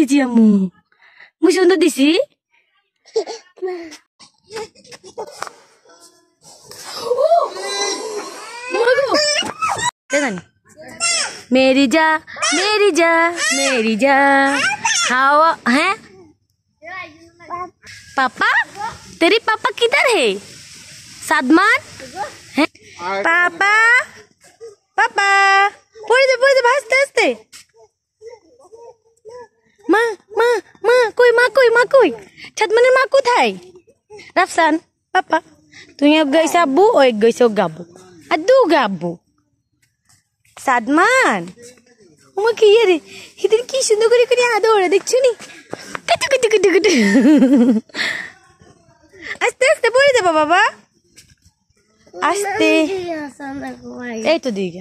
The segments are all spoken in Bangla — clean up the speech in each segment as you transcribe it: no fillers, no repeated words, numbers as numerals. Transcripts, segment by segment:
দিছি আম্মু মুই সুন্দর দিছি मेरी जा मेरी जा मेरी जा हवा है पापा तेरी पापा किधर है सादमान है पापा पापा पढ़े दे भासते हंसते माँ माँ माँ कोई छदमाনের মা কোথায় রাফসান পাপা তুই এক গাইছ আব্বু ও এক গাইছ গাব্বু আর দু গাব্বু সাদমান ওমা কি রে হিদিন কি সুন্দর করে আদর দেখছ নি কত আস্তে আস্তে পড়ে যাবা বাবা আস্তে এই তো দিকে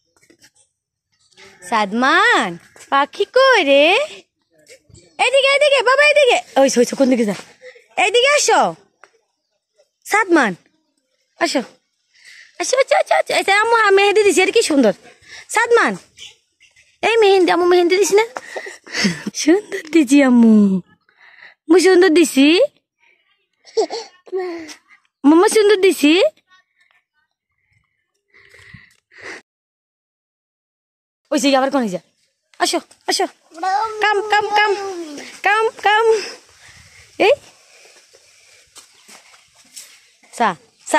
সাদমান পাখি কই রে এদিকে বাবা এদিকে ওই কোন দিকে যা এইদিকে আসো সাদমান আসো আচ্ছা আম্মু মেহেন্দি দিছি আর কি সুন্দর সাদমান এই মেহেন্দি আম্মু মেহেন্দি দিছি না সুন্দর দিছি আম্মু মুই সুন্দর দিছি মাম্মা সুন্দর দিছি ওই যে আবার কোনে যা আসো কাম এই সা